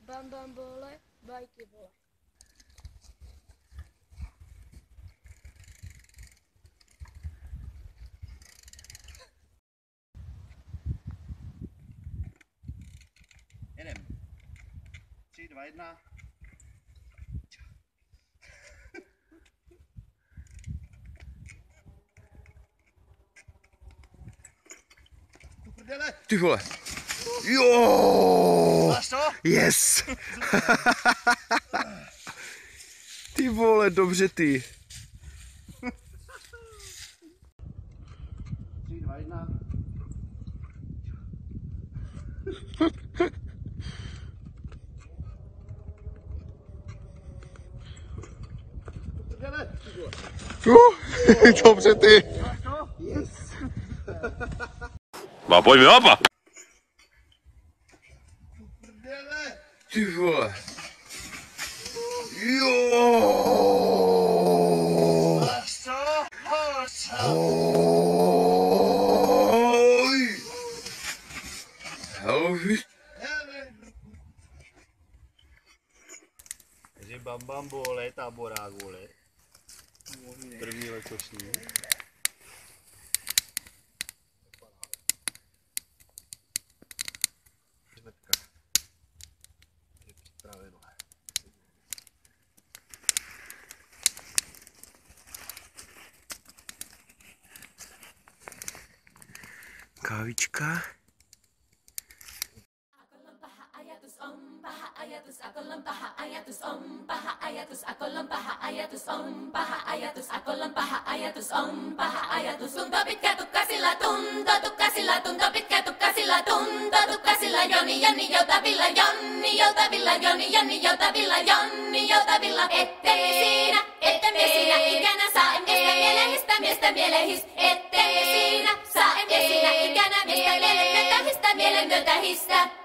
Bam bam bole, bajky vole. Jedem. 3, 2, 1. Ty vole. Jo! Máš to? Yes! Ty vole, dobře ty. 3, 2, 1. Dobře ty. Máš to? Yes. Pojď mi opa! Ty vole. Jo! Máš to? Oj! Helvi. Takže bam bam bole, táborák vole. První letošní. Žmetka. Je připraveno. Kávička. Ako lang paha ayatus om paha ayatus ako lang paha ayatus om paha ayatus ako lang paha ayatus om paha ayatus tunto pitkä tukka sillä tunto tukka sillä Joni Jonni joutavilla Jonni joutavilla Joni Jonni joutavilla Jonni joutavilla ettei me siinä ikänä saa miestä mielehistä ettei me siinä saa ikänä miestä mieletöntä mieletöntä histä